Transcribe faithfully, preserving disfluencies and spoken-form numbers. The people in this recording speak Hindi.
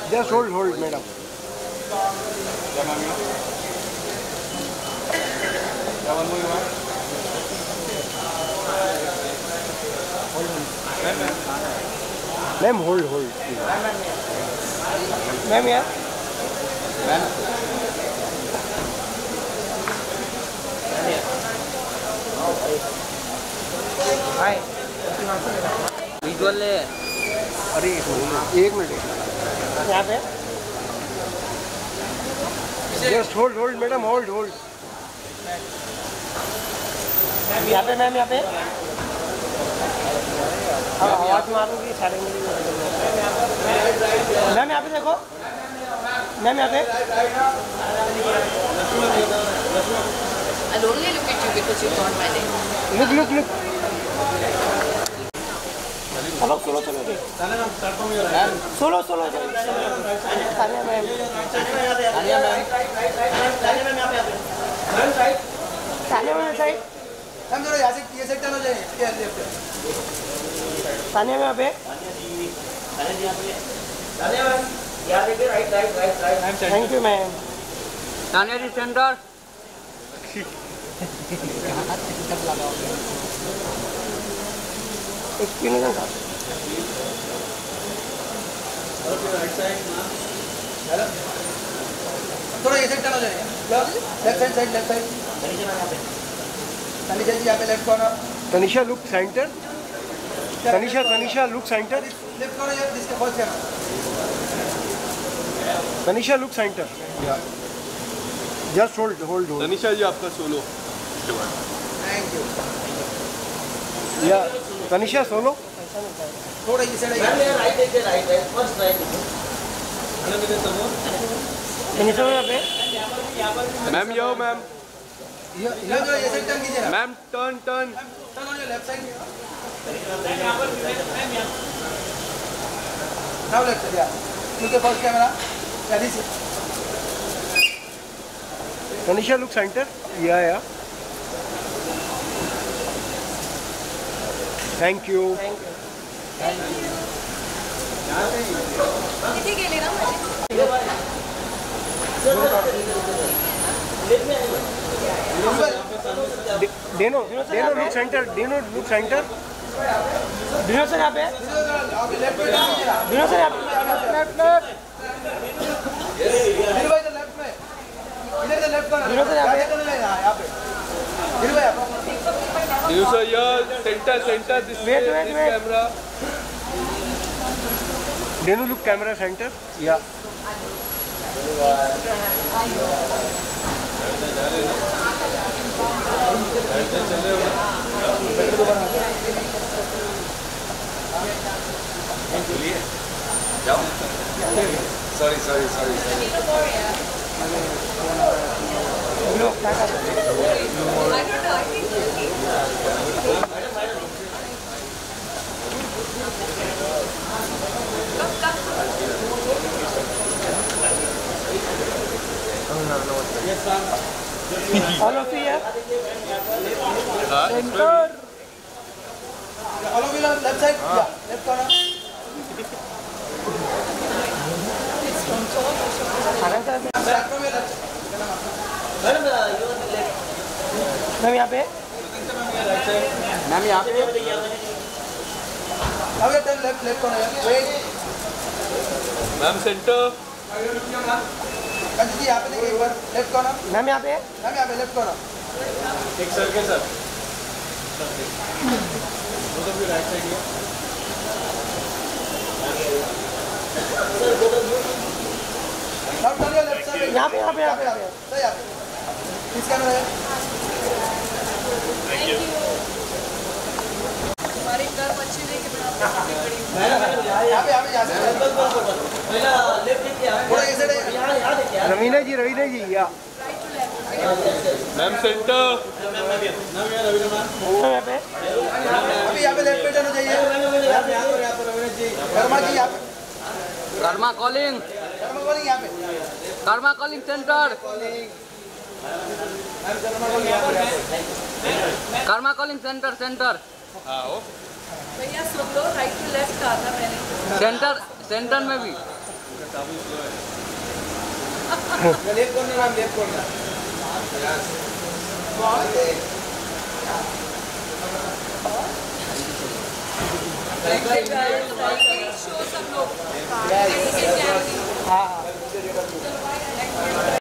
Just hold hold madam. Ma'am hold hold ma'am यार मैम हाय विजुअल है। अरे एक मिनट यहाँ पे just hold hold madam hold hold यहाँ पे मैम यहाँ पे आवाज मारूंगी सारे मैम यहाँ पे देखो मैम यहाँ पे I'll only look at you because you called my name. Look look look hello solo solo solo solo Tania ma'am Tania ma'am Tania ma'am यहाँ पे आते हैं तानिया मैम साइड हम जरा यहाँ से ये साइड टर्न हो जाए ये लेफ्ट तानिया मैम यहाँ पे तानिया मैम यहाँ देखिए right right right right thank you ma'am Tania ji centre experience था राइट साइड हेलो थोड़ा ये साइड टर्न हो जाए left side side left side Tanisha ji यहाँ पे left corner Tanisha look centre Tanisha Tanisha look centre left corner यार जिसके first camera Tanisha look centre just hold hold hold Tanisha ji आपका सोलो थैंक यू या तनिषा सोलो थोड़ा ये साइड राइट देखिए right right first right hello मेरे समोर तनिषा यहाँ पे मैम यो मैम ये ये जो ये साइड टर्न कीजिए ना ma'am turn turn turn on your left side now left side या क्योंकि फर्स्ट कैमरा या दिस तनिषा लुक सेंटर या या थैंक यू किती गेले ना डेनो डेनो लुक सेंटर डेनो लुक सेंटर डिनो सर यहाँ पे लेफ्ट में टर्न कीजिए डिनो सर यहाँ पे लेफ्ट लेफ्ट दिल भाई लेफ्ट में इधर से लेफ्ट कॉर्नर डिनो सर यहाँ पे यहाँ पे दिल भाई आप You sir, yeah, center, center, this Wait, way, wait, this wait. camera. डेनो लुक कैमरा सेंटर या Sorry, sorry, sorry, sorry. I don't know. I think all of you यार Center. All of you left side या लेफ्ट कॉर्नर सेंटर में लेफ्ट मैम यहाँ पे मैम यहाँ पे Now you turn left, left corner. Wait. Ma'am, center. Kanchi जी यहाँ पे देखिए एक बार लेफ्ट कॉर्नर मैम यहाँ पे मैम यहाँ पे लेफ्ट कॉर्नर एक circle sir both of you right side here. Now turn your left side. यहाँ पे यहाँ पे यहाँ पे सही यहाँ पे किस कैमरा है हमारे घर बच्चे लेके बड़ा यहाँ पे यहाँ पे जा सकते पहला लेफ्ट देखिए थोड़ा ये साइड है यहाँ यहाँ देखिए रवीना जी रवीना जी या Ma'am, center. मैम यहाँ पे अभी यहाँ पे लेफ्ट पे जाना चाहिए यहाँ पे यहाँ पर यहाँ पर रविंद्र जी कर्मा जी यहाँ पे कर्मा कॉलिंग कर्मा कॉलिंग यहाँ पे karma calling centre karma calling centre centre भैया सब लोग राइट टू लेफ्ट कहा था मैंने सेंटर सेंटर में भी left corner ma'am, left corner. Show सब लोग हाँ